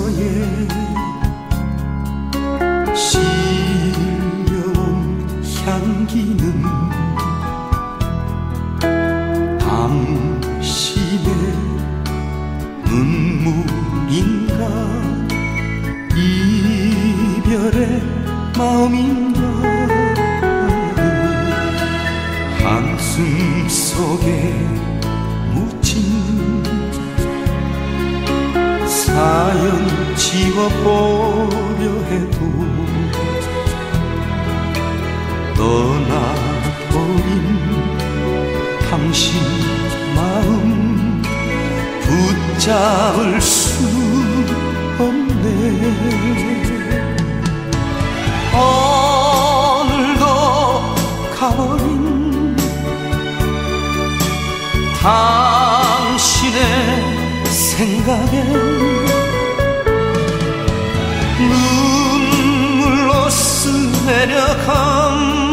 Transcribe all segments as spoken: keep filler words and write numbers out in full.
서서히 실려온 향기는 당신의 눈물인가 이별의 마음인가 한숨 속에 묻힌 사연 지워보려 해도 떠나버린 당신 마음 붙잡을 수 없네. 오늘도 가버린 당신의 생각에 눈물로 스며려간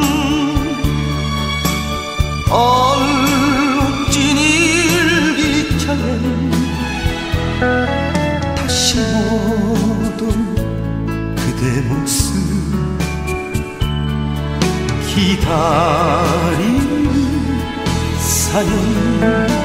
얼룩진 일기장에 다시 못 온 그대 모습 기다리는 사연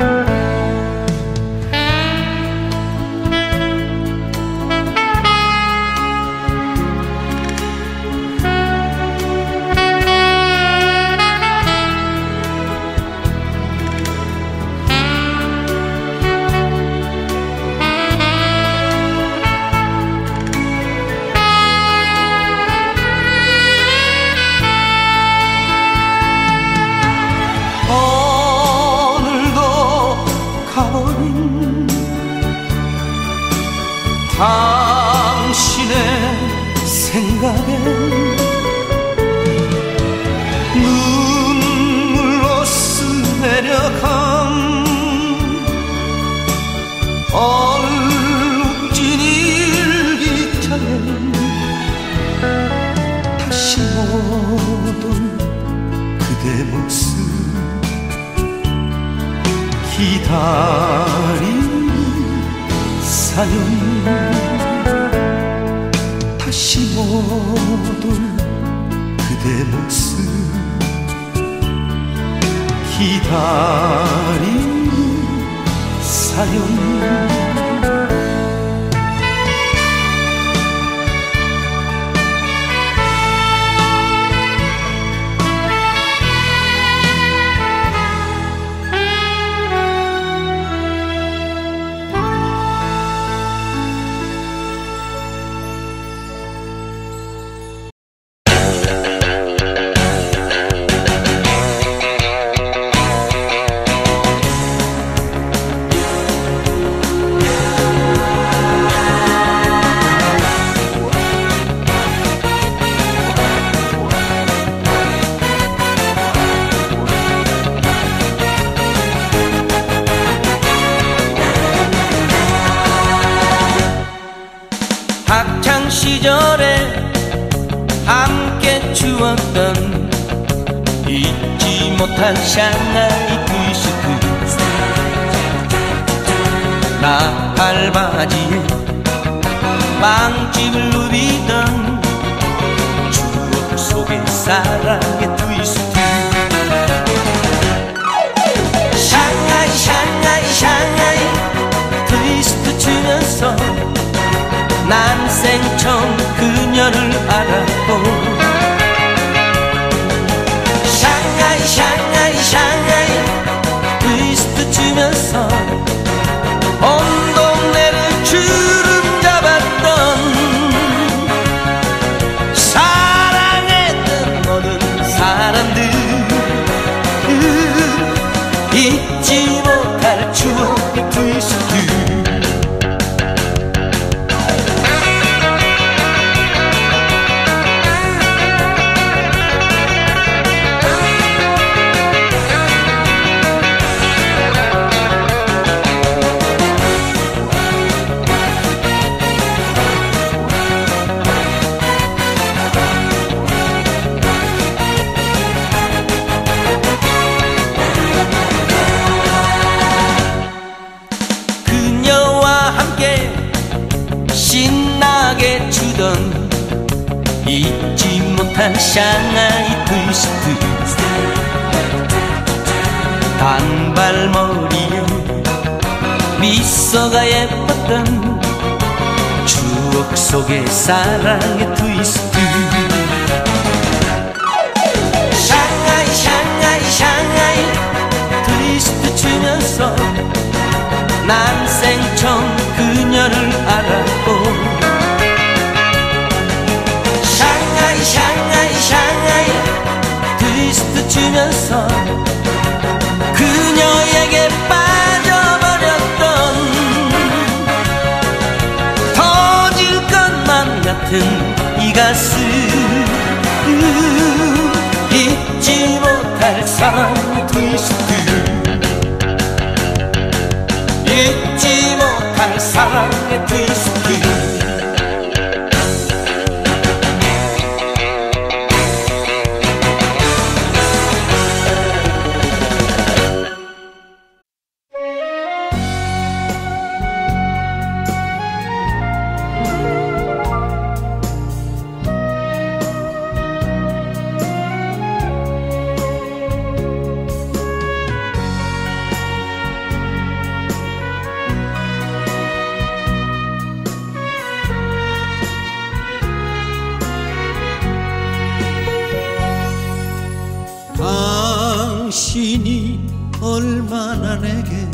당신의 생각에 눈물로 스며려간 얼룩진 일기장에 다시 못 온 그대 모습 기다리는 사연 다시 못 올 그대 모습 기다리는 사연 학창시절에 함께 추웠던 잊지 못할 샹하이 트위스트 나팔바지에 빵집을 누비던 추억 속의 사랑의 트위스트 샹하이 샹하이 샹하이 트위스트 추면서 난 생처음 그녀를 알았고 샹하이 샹하이 샹하이 트위스트 추면서 온 동네를 주름 잡았던 사랑했던 모든 사람들 잊지 못할 추억의 트위스트 잊지 못할 샹하이 트위스트 단발머리에 미소가 예뻤던 추억 속의 사랑의 트위스트 샹하이 샹하이 샹하이 트위스트 추면서 난 생처음 그녀를 알았고 샹하이 샹하이 샹하이 트위스트 추면서 그녀에게 빠져버렸던 터질 것만 같은 이 가슴 잊지 못할 사랑 트위스트 잊지 못할 사랑의 트위스트 당신이 얼마나 내게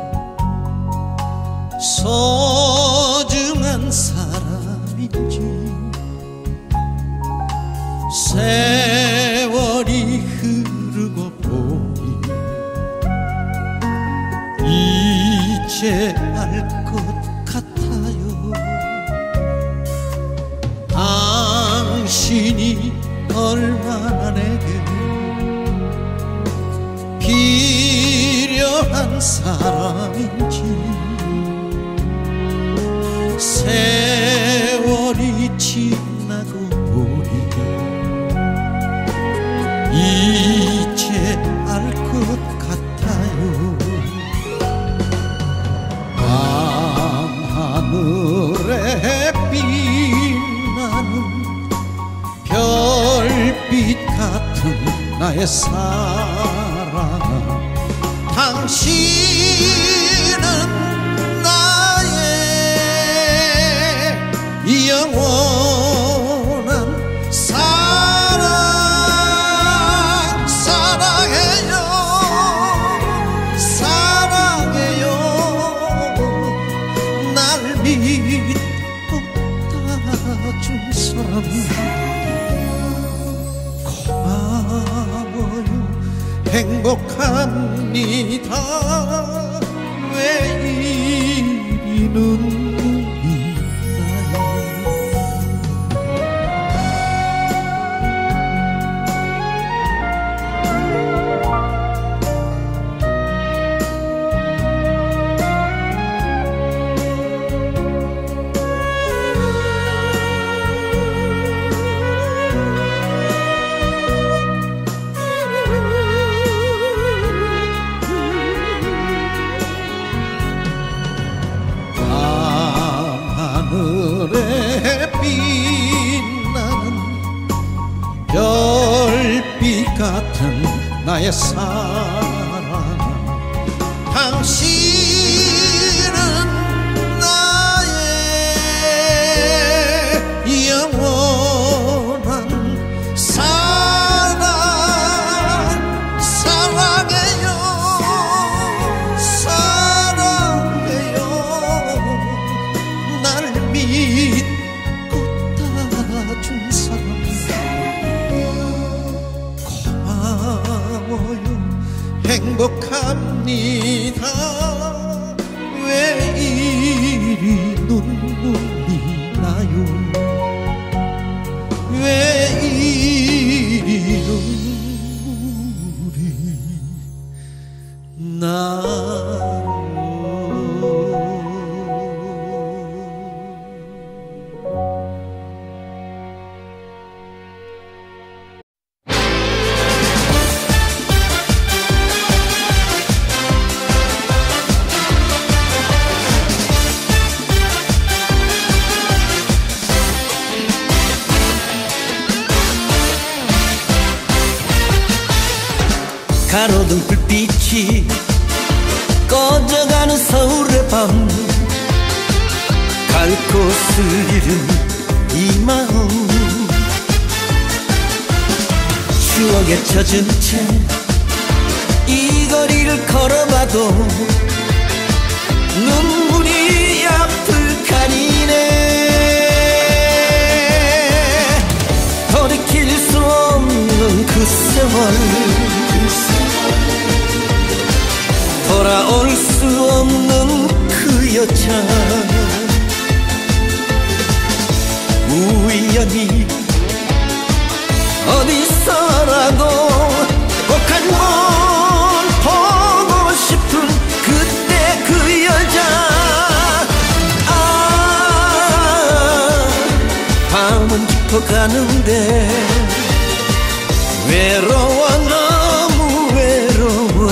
소중한 사람인지 세월이 흐르고 보니 이제 알 것 같아요. 당신이 얼마나 내게 필요한 사람인지 세월이 지나고 보니 이제 알 것 같아요. 밤하늘에 빛나는 별빛 같은 나의 사랑 당신은 나의 영원한 사랑 사랑해요 사랑해요 날 믿고 따라준 사람 고마워요 행복합니다. 왜 이리 눈물이 나요. 하늘에 빛나는 별빛 같은 나의 사랑 당신은 나의 영원한 사랑 사랑해요 사랑해요 날 믿고 따라준 사람 고마워요 행복합니다. 왜 이리 눈물이 나요. 왜 이리 눈물이 나요. 가로등 불빛이 꺼져가는 서울의 밤 갈 곳을 잃은 이 마음 추억에 젖은 채 이 거리를 걸어봐도 눈물이 앞을 가리네 돌이킬 수 없는 그 세월 돌아올 수 없는 그 여자 우연히 어디서라도 꼭 한 번 보고 싶은 그때 그 여자 아 밤은 깊어가는데 외로워 너무 외로워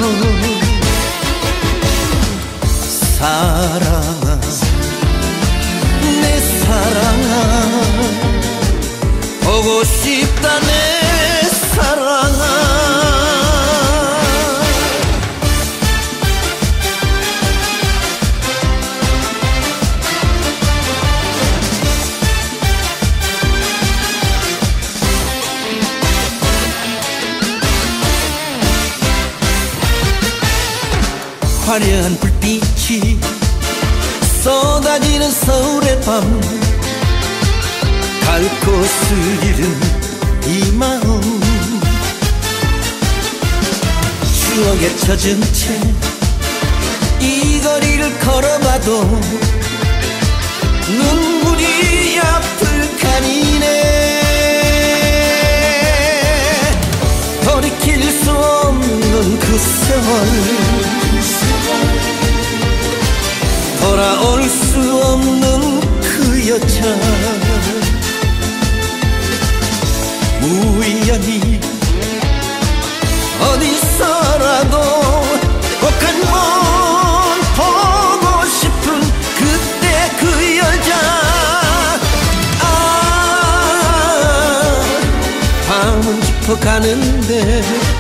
사랑아 내 사랑아 보고 싶다 내 사랑아 화려한 불빛이 쏟아지는 서울의 밤 갈 곳을 잃은 이 마음 추억에 젖은 채 이 거리를 걸어봐도 눈물이 앞을 가리네 돌이킬 수 없는 그 세월 돌아올 수 없는 그 여자 우연히 어디서라도 꼭 한 번 보고 싶은 그때 그 여자 아 밤은 깊어가는데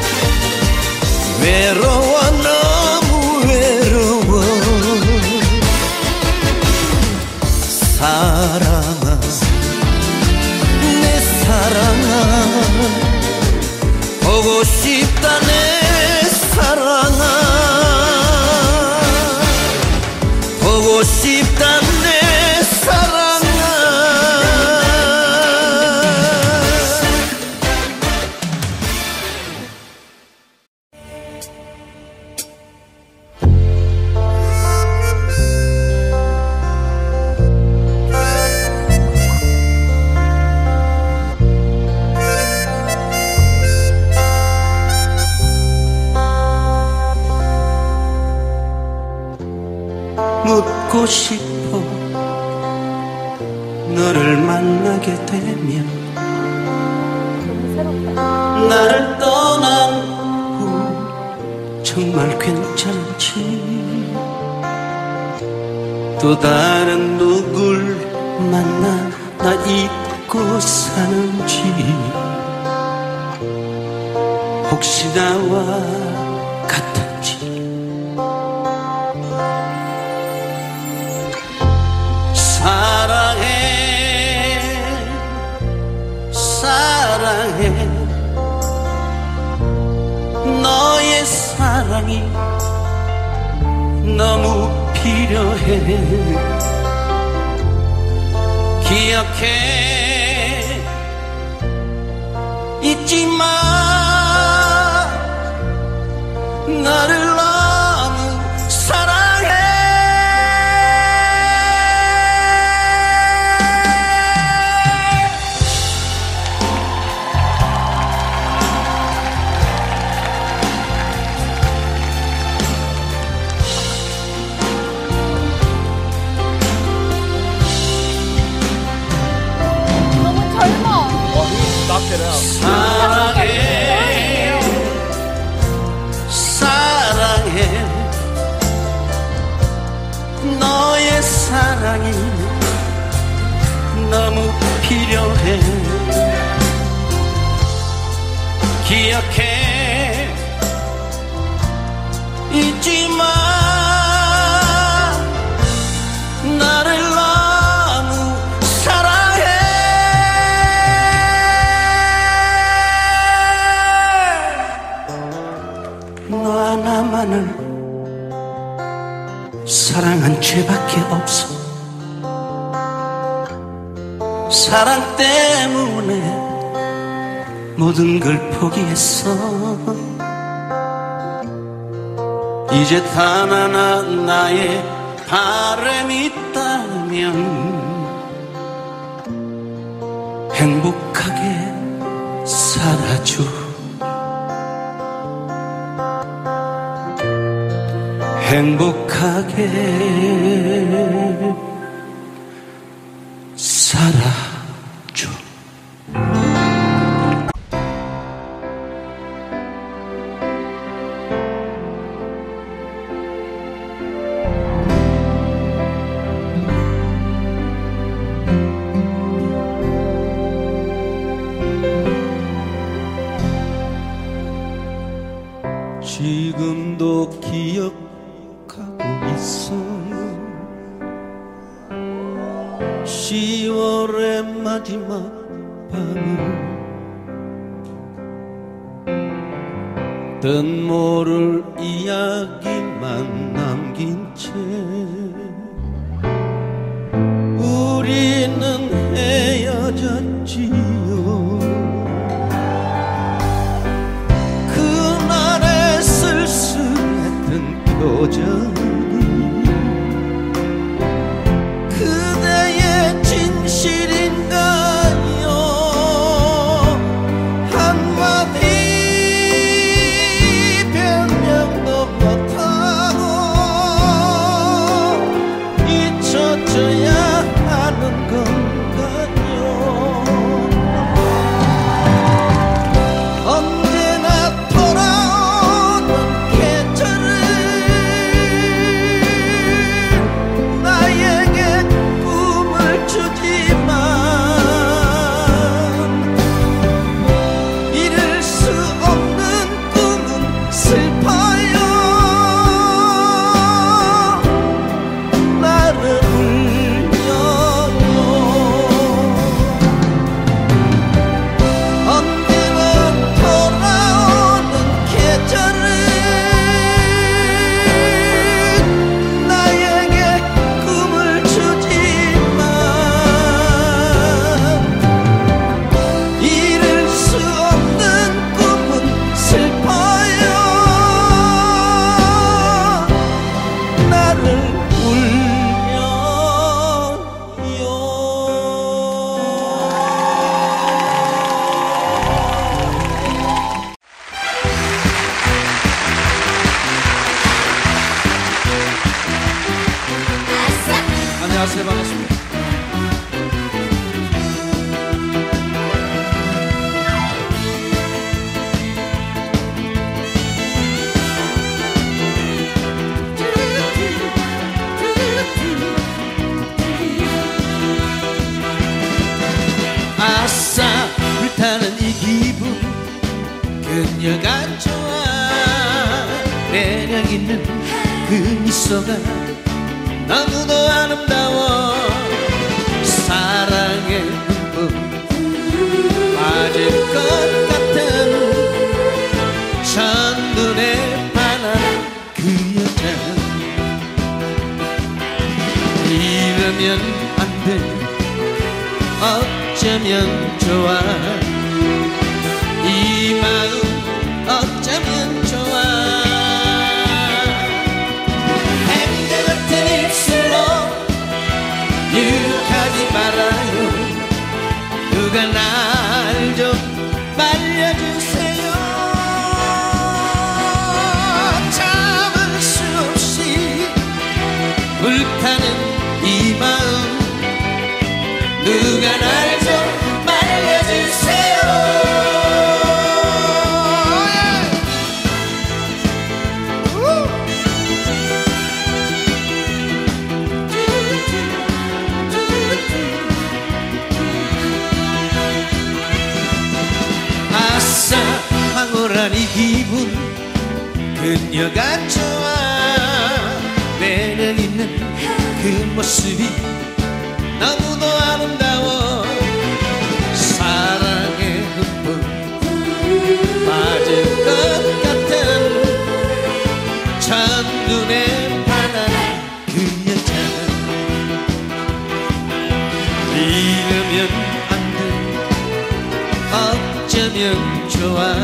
외로워 너무 외로워 사랑아 내 사랑아 보고 싶다 내 사랑아 보고 싶다 내 사랑아 묻고 싶어 너를 만나게 되면 나를 떠난 후 정말 괜찮지 또 다른 누굴 만나 나 잊고 사는지 혹시 나와 같은지 사랑해 사랑해 너의 사랑이 너무 필요해 기억해 잊지 마 나를 너무 사랑해 사랑해 사랑해 너의 사랑이 너무 필요해 기억해 잊지마. 나를 너무 사랑해. 너 하나만을 사랑한 죄밖에 없어. 사랑 때문에 모든 걸 포기했어. 이제 단 하나 나의 바람이 있다면 행복하게 살아줘. 행복하게 살아줘. 지금도 기억하고 있어. 시월의 마지막 밤을 뜻 모를 이야기만 남긴 채 우리는 헤어졌지요. 그날의 쓸쓸했던 표정이 그대의 진실인가요? 한마디 변명도 못하고 잊혀져야 하는 건가요? 언제나 돌아오는 계절을 나에게 꿈을 주지만 이룰 수 없는 꿈은 슬퍼요. 나를 울려요. 언제나 돌아오는 계절은 나에게 꿈을 주지만 이룰 수 없는 꿈은 슬퍼요. 나를 울려요. 안녕하세요. 반갑습니다. 아싸 불타는 이 기분 그녀가 좋아. 매력 있는 그 미소가 너무도 아름다워. 사랑의 눈물 빠질 것 같은 첫눈에 반한 그 여자. 이러면 안 돼. 어쩌면 좋아. 이 마음 어쩌면 좋아. 햄들 같은 입술로 유혹하지 말아요. 누가 날 좀 말려주세요. 참을 수 없이 불타는 이 마음 누가 날 좀 말려주세요. 아싸 황홀한 이 기분 그녀가 좋아. 그 모습이 너무도 아름다워 사랑에 흠뻑 빠질 것 같은 첫눈에 반한 그 여자 잃으면 안 돼 어쩌면 좋아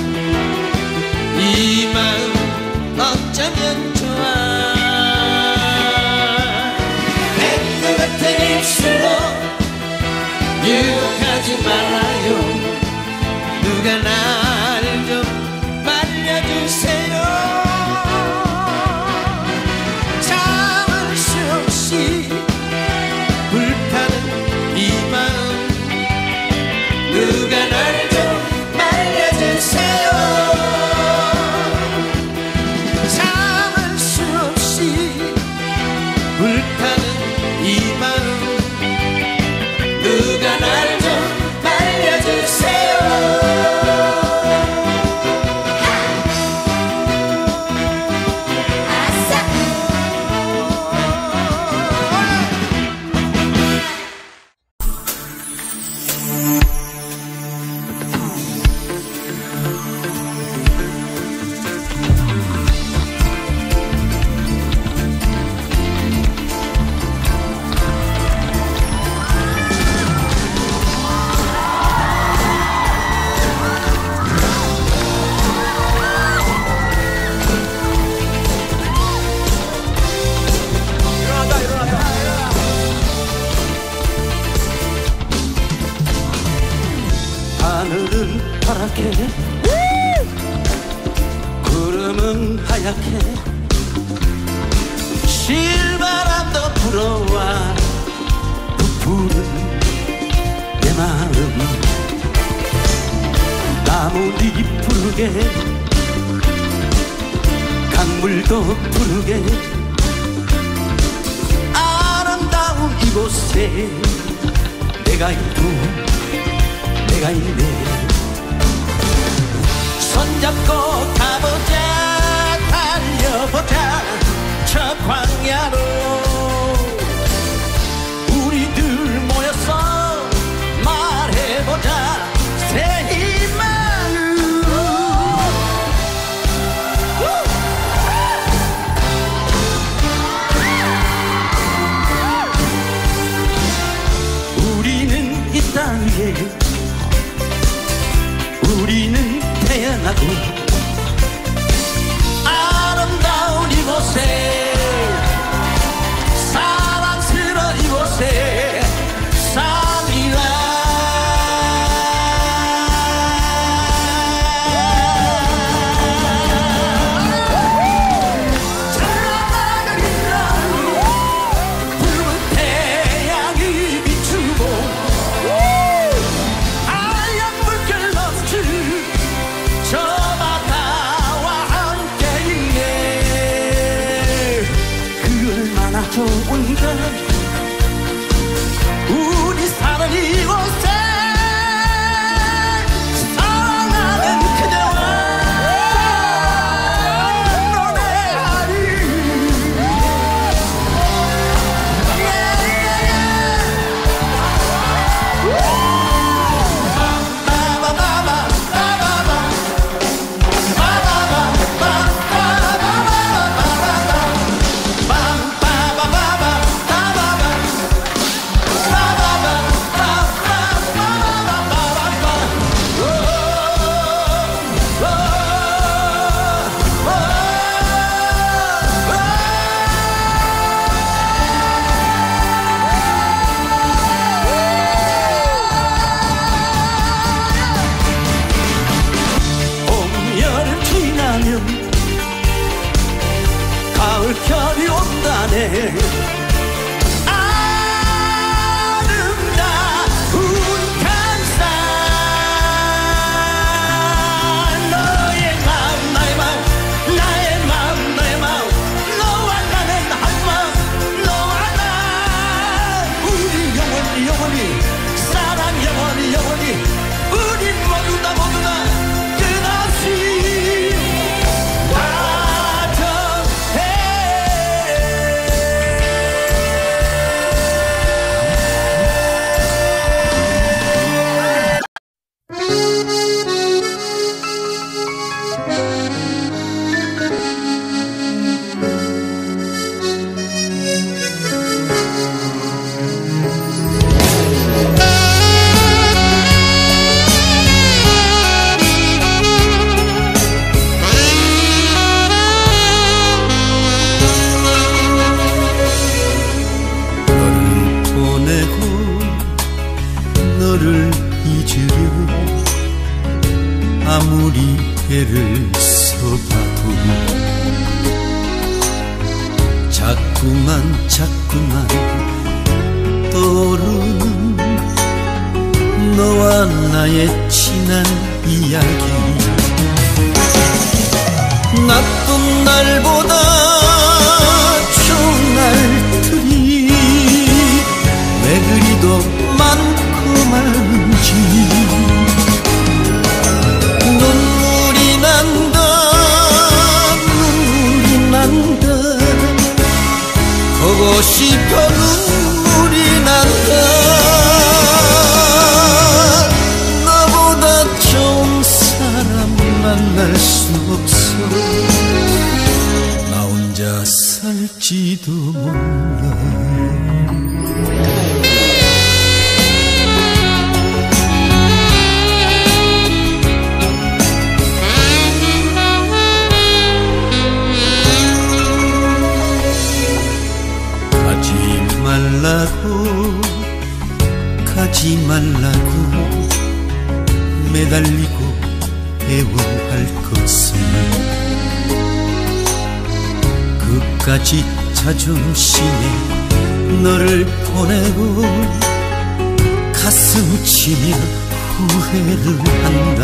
이 마음 어쩌면 좋아 백두 같은 입술로 유혹하지 말아요 누가 날 좀 말려주세요 참을 수 없이 불타는 이 마음 누가 날 좀 말려주세요 참을 수 없이 불타는 이 마음 누가 날 좀 말려주세요 하늘은 파랗게 구름은 하얗게 실바람도 불어와 부푸는 내 마음 나무잎 푸르게 강물도 푸르게 아름다운 이곳에 내가 있고 내가 있네 손잡고 가보자 달려보자 저 광야로 우리들 모여서 말해보자 새 희망을 우리는 이 땅 위에 우리는 태어나고 아름다운 이곳에 사랑스러운 이곳에 살리라 붉은 태양이 비추고 저 잊으려 아무리 애를 써봐도 자꾸만 자꾸만 떠오르는 너와 나의 지난 이야기. 나쁜 날보다 좋은 날들이 왜 그리도 많고 많은지 눈물이 난다 눈물이 난다 보고 싶어 눈물이 난다. 나보다 좋은 사람 만날 수 없어. 나 혼자 살지도 몰라. 가지 말라고 가지 말라고 매달리고 애원할 것은 끝까지 자존심에 너를 보내고 가슴 치며 후회를 한다.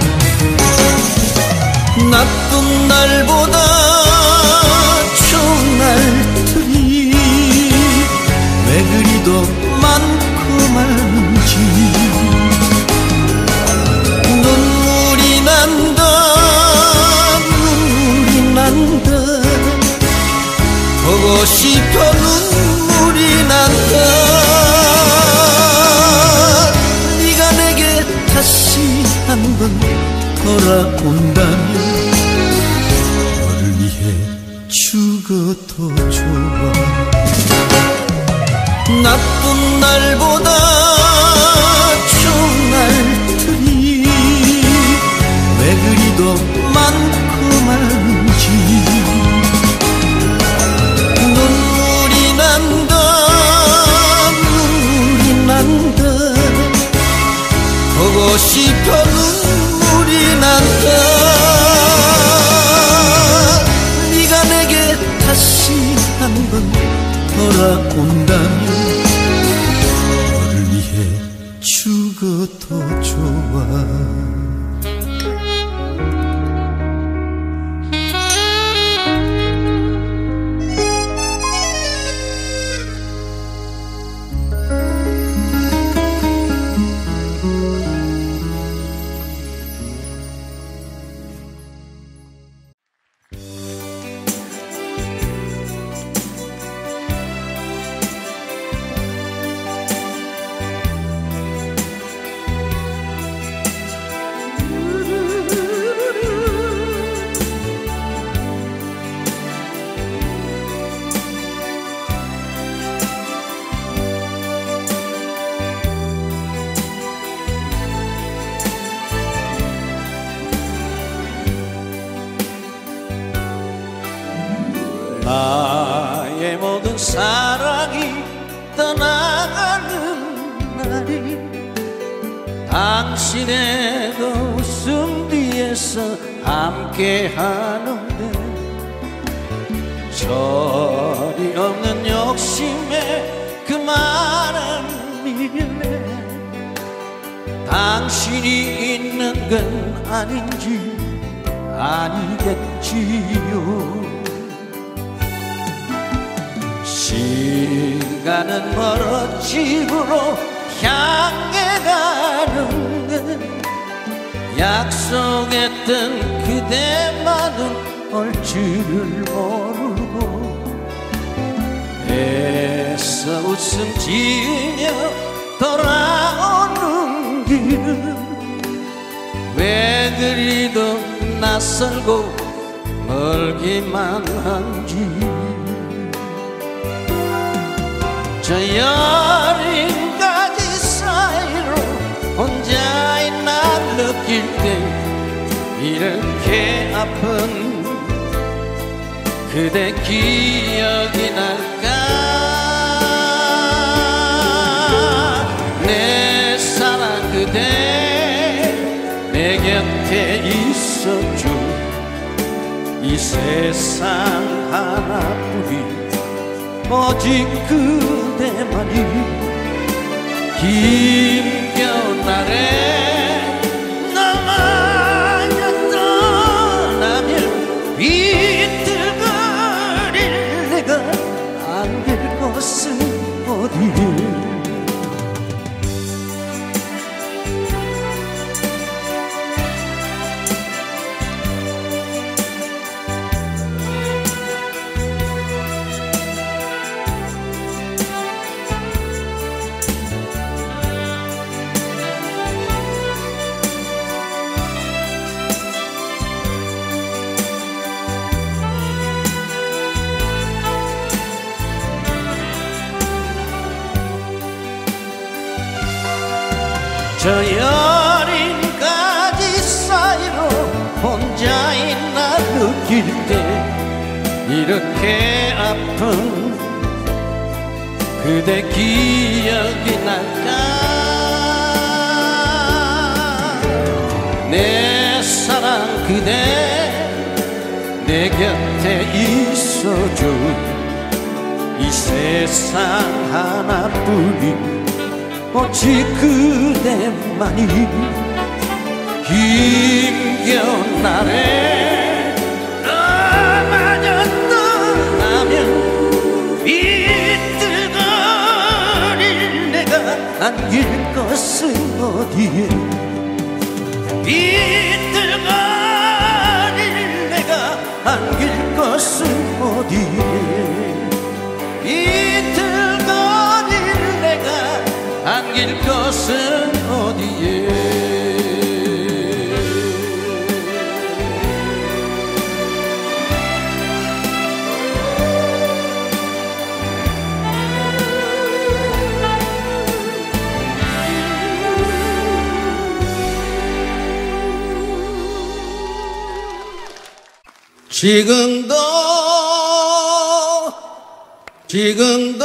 나쁜 날보다 좋은 날들이 왜 그리도 많고 많은지 눈물이 난다 눈물이 난다 보고 싶어 눈물이 난다. 네가 내게 다시 한번 돌아온다면 너를 위해 죽어도 좋아. 나쁜 날보다 좋은 날들이 왜 그리도 많고 많은지 눈물이 난다 눈물이 난다 보고 싶어 눈물이 난다. 네가 내게 다시 한번 돌아온다면 너를 위해 죽어도 좋아. 나의 모든 사랑이 떠나가는 날이 당신의 그 웃음 뒤에서 함께하는데 절이 없는 욕심에 그 많은 미련에 당신이 있는 건 아닌지 아니겠지요. 시간은 멀어 집으로 향해 가는데 약속했던 그대만은 올 줄을 모르고 애써 웃음 지으며 돌아오는 길은 왜 그리도 낯설고 멀기만 한지. 저 여린 가지 사이로 혼자인 날 느낄 때 이렇게 아픈 그대 기억이 날까. 내 사랑 그대 이 세상 하나뿐인 오직 그대만이 힘겨운 날에 나만을 떠나면 비틀거릴 내가 안길 곳은 어디에 저 여린 가지 사이로 혼자인 나 느낄 때 이렇게 아픈 그대 기억이 날까 내 사랑 그대 내 곁에 있어줘 이 세상 하나뿐인 오직 그대만이 힘겨운 날에 너마저 떠나면 비틀거릴 내가 안길 것은 어디에 비틀거릴 내가 안길 것은 어디에 비틀거릴 내가 안길 것은 어디에 지금도 지금도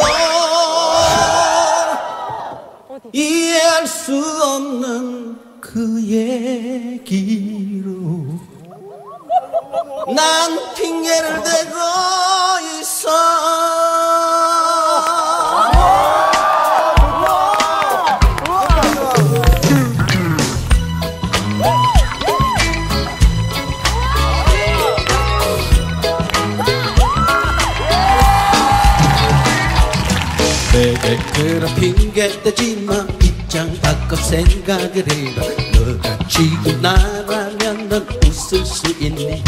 이해할 수 없는 그 얘기로 난 핑계를 대고 있어 내게 그런 핑계 대지 마 입장 바꿔 생각을 해봐 너가 지금 나라면 넌 웃을 수 있니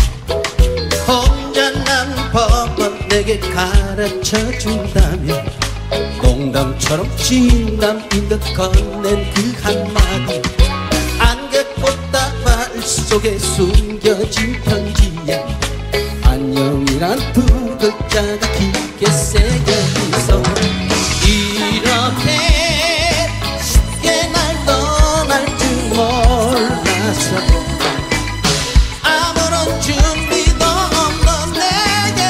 혼자난 법은 내게 가르쳐 준다면 농담처럼 진담인 듯 건넨 그 한마디 안개꽃다발 속에 숨겨진 편지에 안녕이란 두 글자가 깊게 새겨 있어 이렇게 쉽게 날 떠날 줄 몰라서 아무런 준비도 없는 내게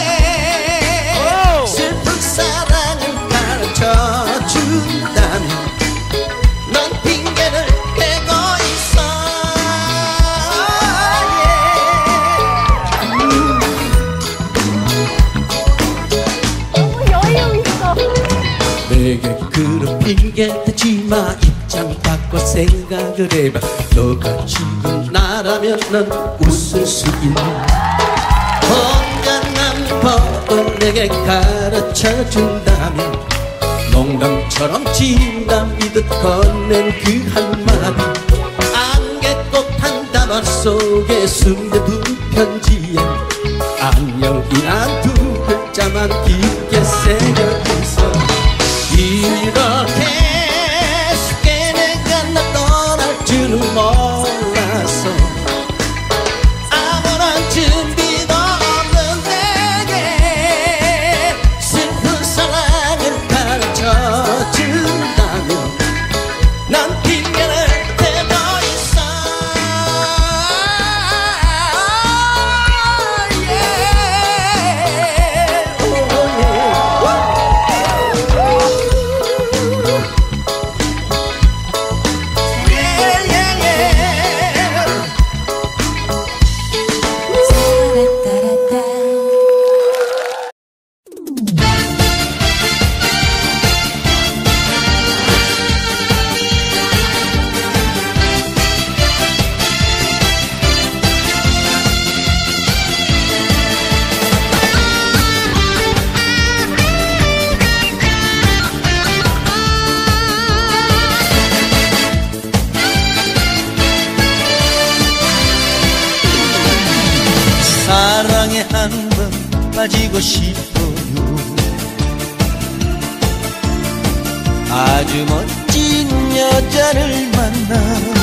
슬픈 사랑을 가르쳐 준다면 넌 핑계를 대고 있어 너무 여유 있어. 내게 그런 핑계 대지 마 입장 바꿔 생각을 해봐 너가 지금 나라면 넌 웃을 수 있니 혼자난 법을 내게 가르쳐 준다면 농담처럼 진담이듯 건넨 그 한마디 안개꽃 한 다발 속에 숨겨둔 편지에 안녕이란 두 글자만 깊게 새겨 있어 이렇게 쉽게 내가 나 떠날 줄은 몰라서 아무런 준비도 없는 내게 슬픈 사랑을 가르쳐 준다면 난 핑계를 대고 있어 yeah. 빠지고 싶어요. 아주 멋진 여자를 만나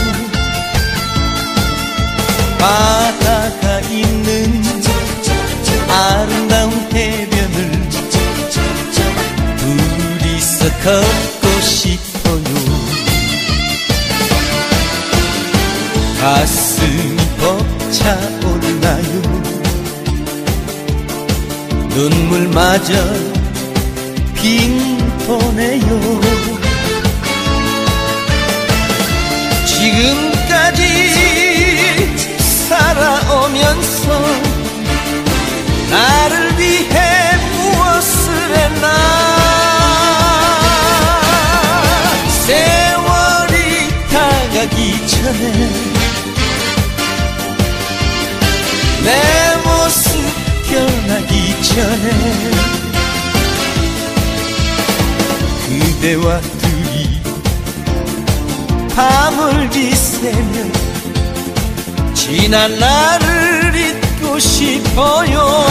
바다가 있는 아름다운 해변을 둘이서 걷고 싶어요. 가슴이 벅차올라요. 눈물마저 빙보네요. 지금까지 살아오면서 나를 위해 무엇을 했나. 세월이 다가기 전에 내 모습 변하기 전에 그대와 둘이 밤을 지새며 지난 날을 잊고 싶어요.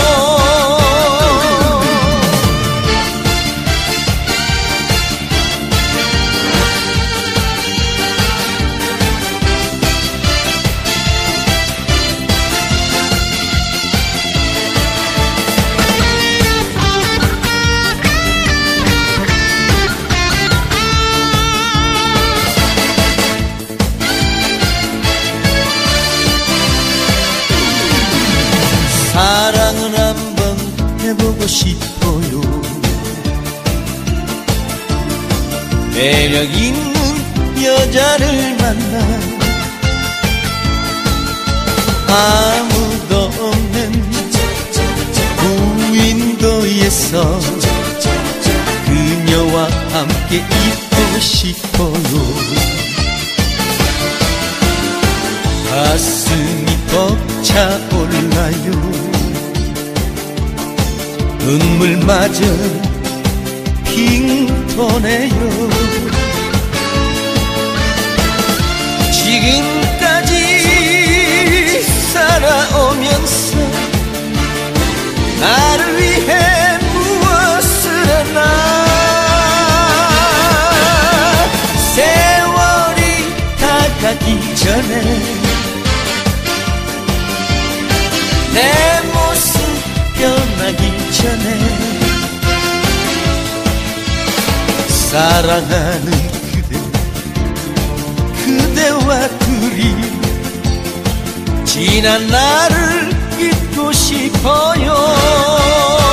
사랑은 한번 해보고 싶어요. 매력 있는 여자를 만나 아무도 없는 무인도에서 그녀와 함께 있고 싶어요. 가슴이 벅차올라요. 눈물마저 빙도네요. 지금까지 살아오면서 나를 위해 무엇을 했나. 세월이 다가기 전에 내 모습 변하기 전에 사랑하는 그대, 그대와 둘이 지난 날을 잊고 싶어요.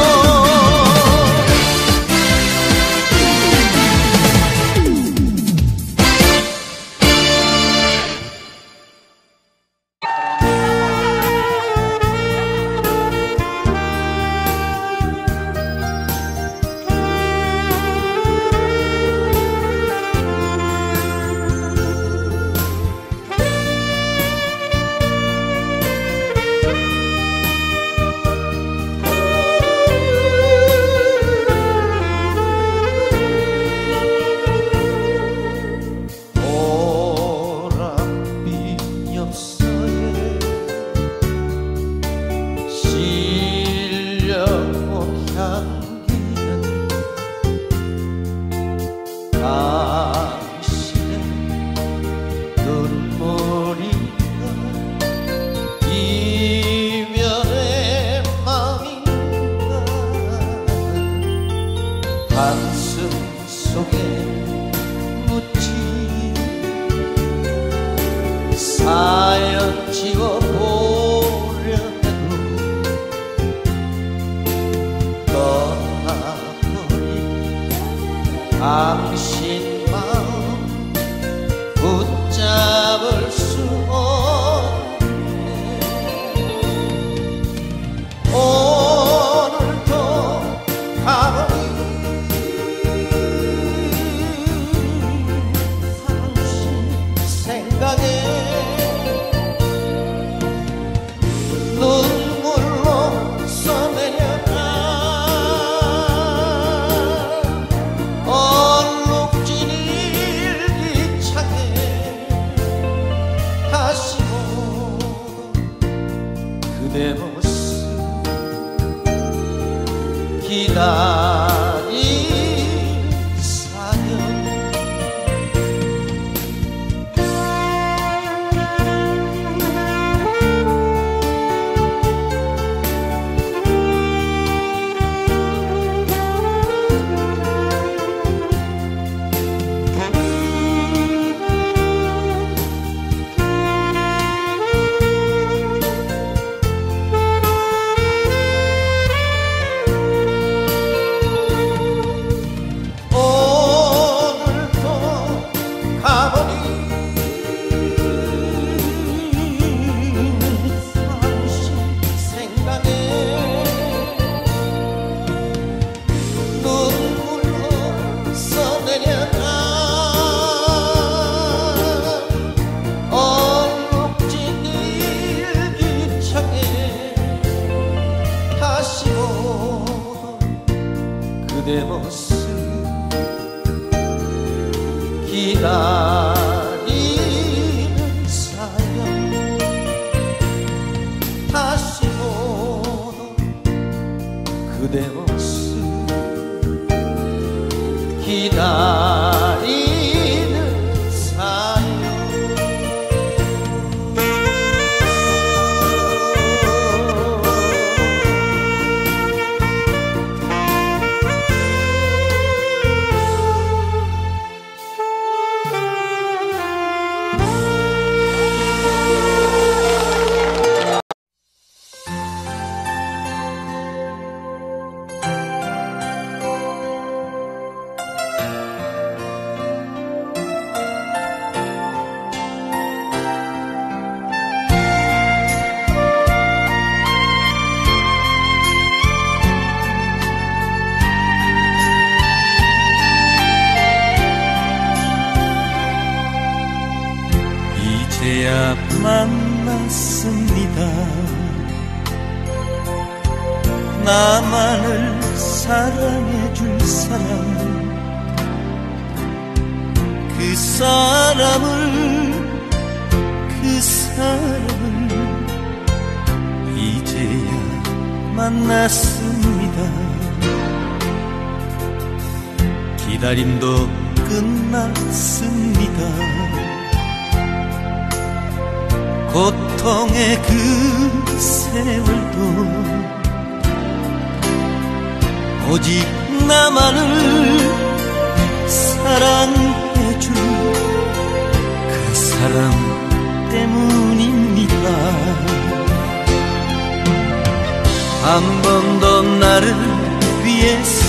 가슴 속에 묻힌 사연 지워보려 해도 떠나버린 당신 마음 붙잡을 수 없네. 오늘도 가만히 생각에 기다린 사연 내 모습 기다리는 사연 다시 보던 그대 모습 기다리는 사연 이제야 만났습니다. 나만을 사랑해줄 사람, 그 사람을 그 사람을 이제야 만났습니다. 기다림도 끝났습니다. 고통의 그 세월도 오직 나만을 사랑해줄 그 사람 때문입니다. 한 번도 나를 위해서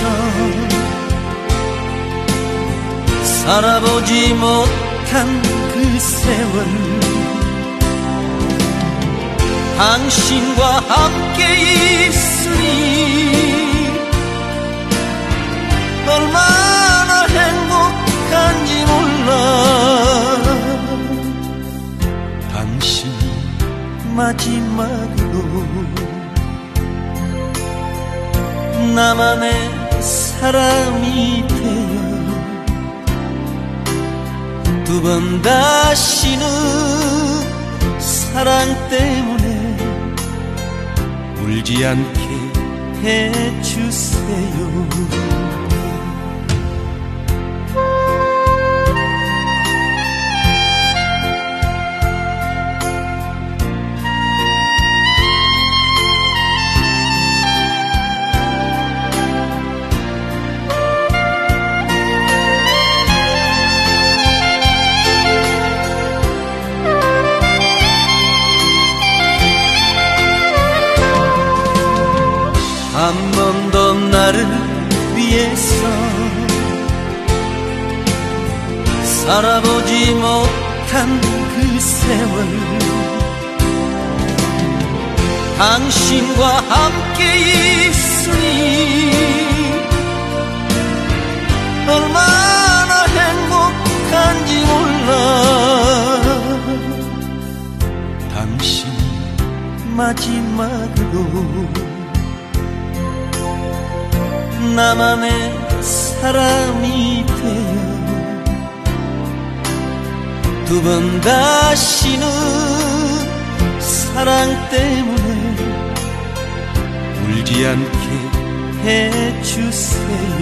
살아보지 못한 그 세월, 당신과 함께 있으니 얼마나 행복한지 몰라. 당신이 마지막으로 나만의 사람이 되어 두 번 다시는 사랑 때문에 울지 않게 해주세요. 한 번도 나를 위해서 살아보지 못한 그 세월, 당신과 함께 있으니 얼마나 행복한지 몰라. 당신이 마지막으로 나만의 사람이 되어 두 번 다시는 사랑 때문에 울지 않게 해주세요.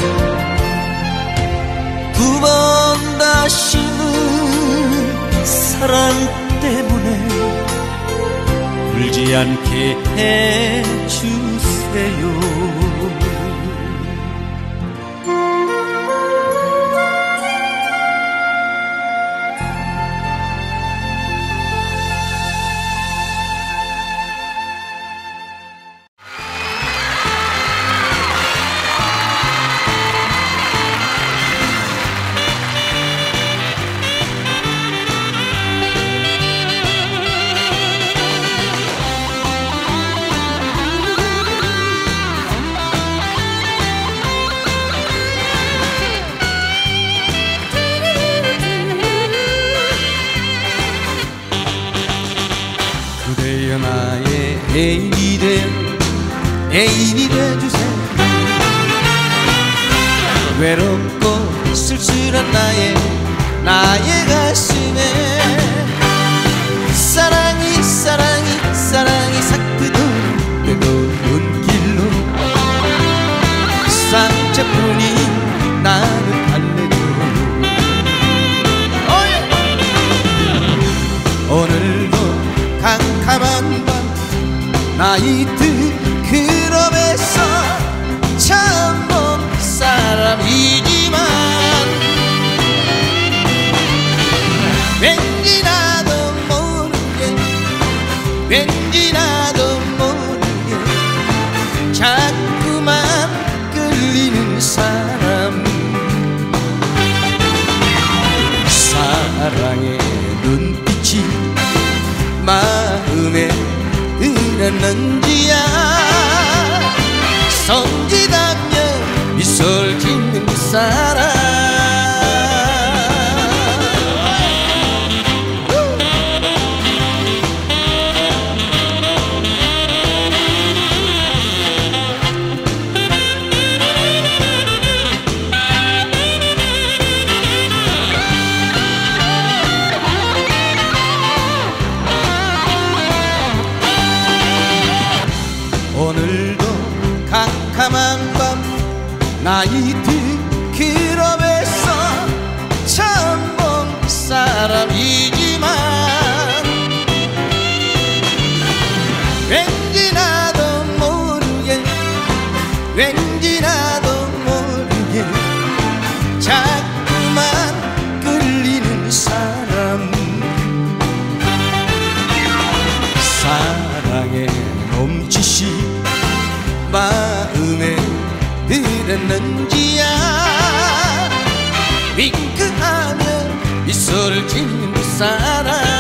두 번 다시는 사랑 때문에 울지 않게 해주세요. 그대여 나의 애인이 돼 애인이 돼주세요. 외롭고 쓸쓸한 나의 나의 가슴에 사랑이 사랑이 사랑이 삭히던 뜨거운 길로 상처뿐인 나는 달래줘. 오늘도 캄캄한 밤 나이트 클럽에서 처음 본 사람이지만 왠지 나도 모르게 왠지 나도 모르게 자꾸만 끌리는 사람. 사랑의 눈빛이 마음에 들었는지야 성지다며 미소를 짓는 사람. 오늘도 캄캄한 밤 나이트 클럽에서 처음 본 사람이지만 왠지 나도 모르게 왠지 나도 모르게 자꾸만 끌리는 사람. 사랑의 몸짓이 마음에 들었는지야 윙크하며 미소를 짓는 사람.